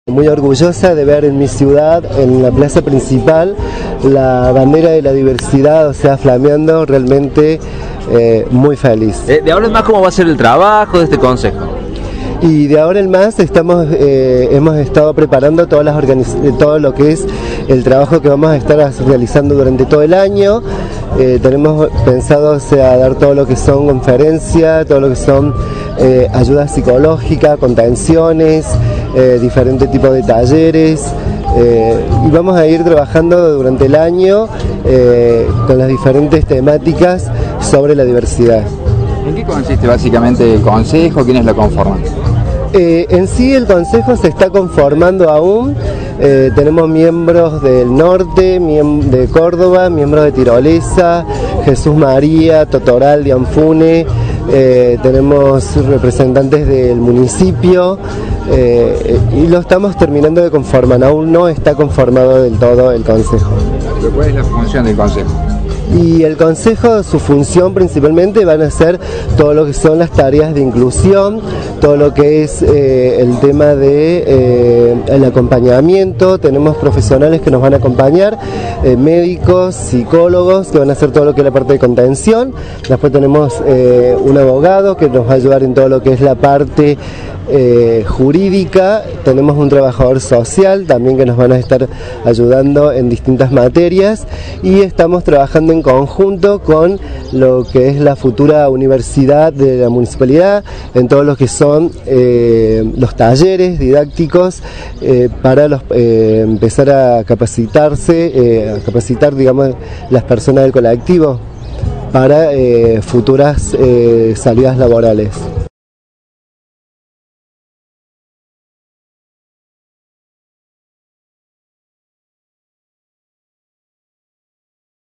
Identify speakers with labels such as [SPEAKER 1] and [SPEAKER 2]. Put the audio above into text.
[SPEAKER 1] Muy orgullosa de ver en mi ciudad, en la plaza principal, la bandera de la diversidad, o sea, flameando, realmente muy feliz.
[SPEAKER 2] De ahora en más, ¿cómo va a ser el trabajo de este consejo?
[SPEAKER 1] Y de ahora en más hemos estado preparando todo lo que es el trabajo que vamos a estar realizando durante todo el año. Tenemos pensado, o sea, dar todo lo que son conferencias, todo lo que son ayuda psicológica, contenciones, diferentes tipos de talleres, y vamos a ir trabajando durante el año con las diferentes temáticas sobre la diversidad.
[SPEAKER 3] ¿En qué consiste básicamente el consejo? ¿Quiénes lo conforman?
[SPEAKER 1] En sí el consejo se está conformando aún. Tenemos miembros del norte, de Córdoba, miembros de Tirolesa, Jesús María, Totoral de Anfune, tenemos representantes del municipio, y lo estamos terminando de conformar. Aún no está conformado del todo el consejo.
[SPEAKER 3] ¿Pero cuál es la función del consejo?
[SPEAKER 1] Y el consejo, su función principalmente van a ser todo lo que son las tareas de inclusión, todo lo que es el tema de el acompañamiento. Tenemos profesionales que nos van a acompañar, médicos, psicólogos, que van a hacer todo lo que es la parte de contención. Después tenemos un abogado que nos va a ayudar en todo lo que es la parte jurídica. Tenemos un trabajador social también que nos van a estar ayudando en distintas materias, y estamos trabajando en conjunto con lo que es la futura universidad de la municipalidad en todo lo que son los talleres didácticos para empezar a capacitarse, a capacitar, digamos, las personas del colectivo para futuras salidas laborales.